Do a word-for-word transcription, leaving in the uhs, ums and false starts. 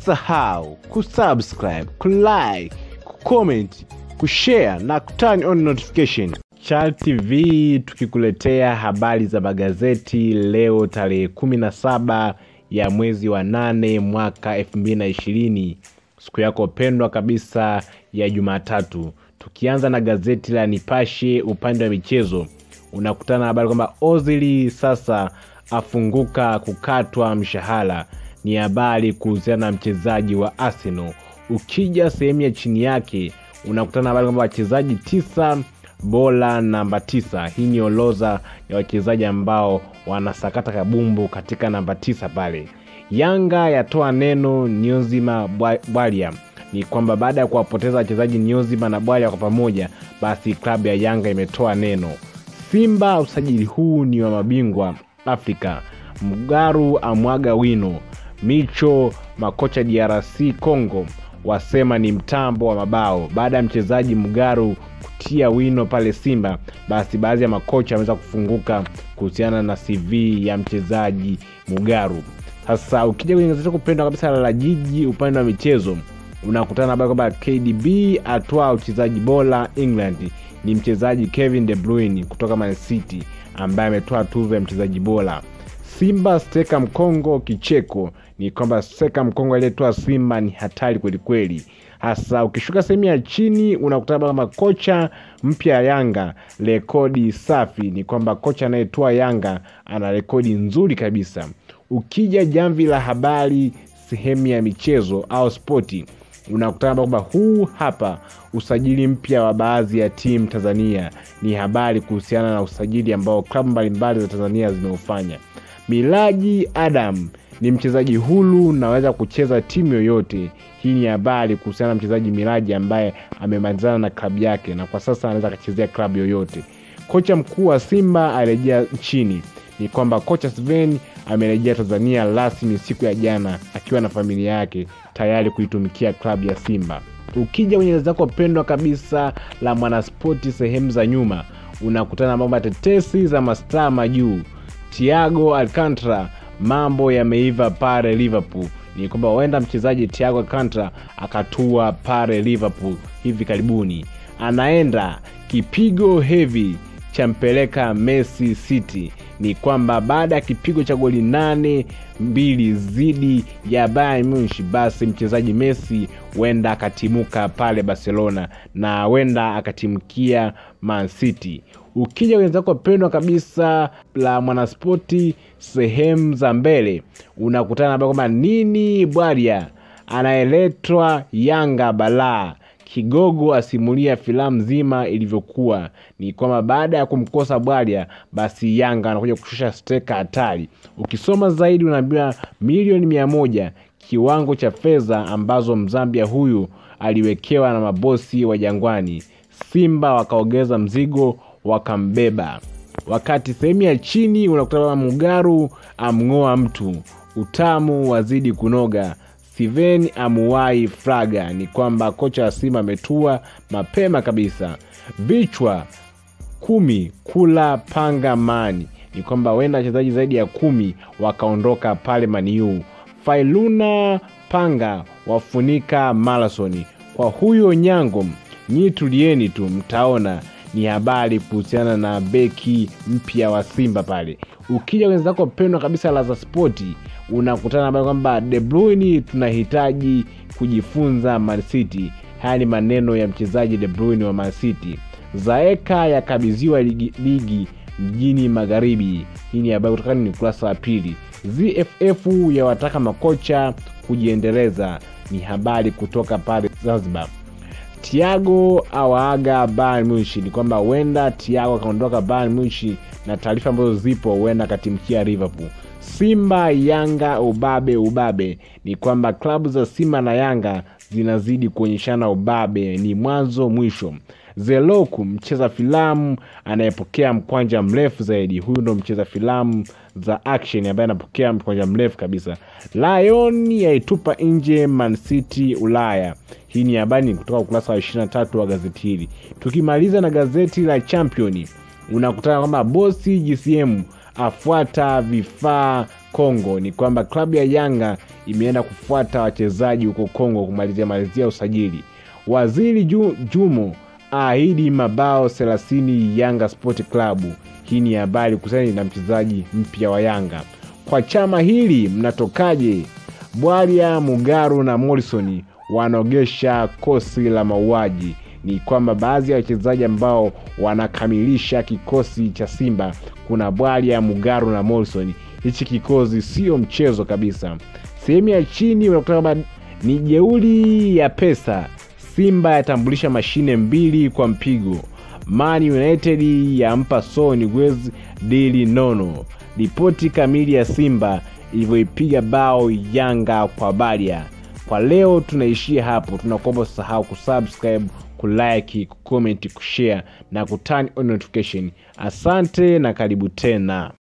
Usisahau kusubscribe, kulike, kucomment, kushare na kuturn on notification. Chal T V tukikuletea habari za magazeti leo tarehe kumi na saba ya mwezi wa nane mwaka elfu mbili na ishirini. Siku yako pendwa kabisa ya Jumatatu. Tukianza na gazeti la Nipashe upande wa michezo, unakutana na habari kwamba Ozil sasa afunguka kukatwa mshahara. Ni habari kuhusiana na mchezaji wa Arsenal. Ukija sehemu ya chini yake, unakutana na habari kwamba wachezaji tisa bora namba tisa. Hii ni orodha ya wachezaji ambao wanasakata kabumbu katika namba tisa pale. Yanga yatoa neno Niyonzima Bwalia. Ni kwamba baada ya kuwapoteza wachezaji Niyonzima na Bwalia kwa pamoja, basi klabu ya Yanga imetoa neno. Simba usajili huu ni wa mabingwa Afrika. Mugaru amwaga wino. Micho makocha D R C Congo wasema ni mtambo wa mabao. Baada ya mchezaji Mugaru kutia wino pale Simba, basi baadhi ya makocha wameweza kufunguka kuhusiana na C V ya mchezaji Mugaru. Sasa ukija kwenye gazeti kupendwa kabisa la Jiji upande wa michezo, unakutana habari kwamba K D B atwaa uchezaji bora England. Ni mchezaji Kevin De Bruyne kutoka Man City ambaye ametoa tuzo ya mchezaji bora. Simba steka Mkongo kicheko. Ni kwamba steka Mkongo aliyetoa Simba ni hatari kweli kweli. Hasa ukishuka sehemu ya chini, unakutana kama kocha mpya Yanga, rekodi safi. Ni kwamba kocha anayetoa Yanga ana rekodi nzuri kabisa. Ukija jamvi la habari sehemu ya michezo au sporti, unakutana kwamba huu hapa usajili mpya wa baadhi ya timu Tanzania. Ni habari kuhusiana na usajili ambao klabu mbalimbali za Tanzania zimeufanya. Miraji Adam ni mchezaji huru na anaweza kucheza timu yoyote. Hii ni habari kuhusiana na mchezaji Miraji ambaye amemalizana na klabu yake na kwa sasa anaweza kuchezea klabu yoyote. Kocha mkuu wa Simba arejea nchini. Ni kwamba kocha Sven amerejea Tanzania rasmi siku ya jana akiwa na familia yake tayari kuitumikia klabu ya Simba. Ukija kwenye zako pendwa kabisa la Mwanaspoti sehemu za nyuma, unakutana na mambo tetesi za mastaa majuu. Thiago Alcantara mambo yameiva pale Liverpool. Ni kwamba huenda mchezaji Thiago Alcantara akatua pale Liverpool hivi karibuni. Anaenda kipigo heavy champeleka Messi City. Ni kwamba baada ya kipigo cha goli nane mbili zidi ya Bayern Munich, basi mchezaji Messi huenda akatimuka pale Barcelona na huenda akatimkia Man City. Ukija wenzako pendwa kabisa la Mwanaspoti sehemu za mbele, unakutana na kwamba nini Bwalia anaeletwa Yanga balaa. Kigogo asimulia filamu nzima ilivyokuwa. Ni kwamba baada ya kumkosa Bwalia, basi Yanga anakuja kushusha steka hatari. Ukisoma zaidi unaambiwa milioni mia moja kiwango cha fedha ambazo Mzambia huyu aliwekewa na mabosi wa Jangwani. Simba wakaongeza mzigo wakambeba. Wakati sehemu ya chini unakutana Mugaru amngoa mtu. Utamu wazidi kunoga. Steven amuwai Fraga. Ni kwamba kocha wa Simba ametua mapema kabisa. Vichwa kumi kula panga mani. Ni kwamba wenda wachezaji zaidi ya kumi wakaondoka pale Man U. Failuna panga wafunika marathoni. Kwa huyo Nyango nyi tulieni tu mtaona. Ni habari kuhusiana na beki mpya wa Simba pale. Ukija wenzako pendwa kabisa la za sporti, unakutana habari kwamba De Bruyne tunahitaji kujifunza Man City. Haya ni maneno ya mchezaji De Bruyne wa Man City. Zaeka yakabidhiwa ligi, ligi mjini Magharibi. Hii ni habari kutoka ni kurasa wa pili. Z F F ya wataka makocha kujiendeleza. Ni habari kutoka pale Zanzibar. Thiago awaaga Bayern Munich. Ni kwamba huenda Thiago kaondoka Bayern Munich na taarifa ambazo zipo huenda katimkia Liverpool. Simba Yanga ubabe ubabe. Ni kwamba klabu za Simba na Yanga zinazidi kuonyeshana ubabe, ni mwanzo mwisho. Zeloku mcheza filamu anayepokea mkwanja mrefu zaidi. Huyu ndo mcheza filamu za action ambaye anapokea mkwanja mrefu kabisa. Lion yaitupa nje Man City Ulaya. Hii ni habari kutoka ukurasa wa ishirini na tatu wa gazeti hili. Tukimaliza na gazeti la Champion, unakutana kwamba bosi G C M afuata vifaa Kongo. Ni kwamba klabu ya Yanga imeenda kufuata wachezaji huko Kongo kumalizia malizia usajili. Waziri Jumo ahidi mabao thelathini Yanga Sport Club. Hii ni habari kuhusiana na mchezaji mpya wa Yanga. Kwa chama hili mnatokaje? Bwalia, Mugaru na Morrison wanaogesha kosi la mauaji. Ni kwamba baadhi ya wachezaji ambao wanakamilisha kikosi cha Simba kuna Bwalia, Mugaru na Morrison. Hichi kikosi sio mchezo kabisa. Sehemu ya chini unakuta ni jeuri ya pesa. Simba yatambulisha mashine mbili kwa mpigo. Man United yampa Son Gwez dili nono. Ripoti kamili ya Simba ilivyoipiga bao Yanga kwa Baria. Kwa leo tunaishia hapo. Tunakuomba usisahau kusubscribe, kulike, kucomment, kushare na kuturn on notification. Asante na karibu tena.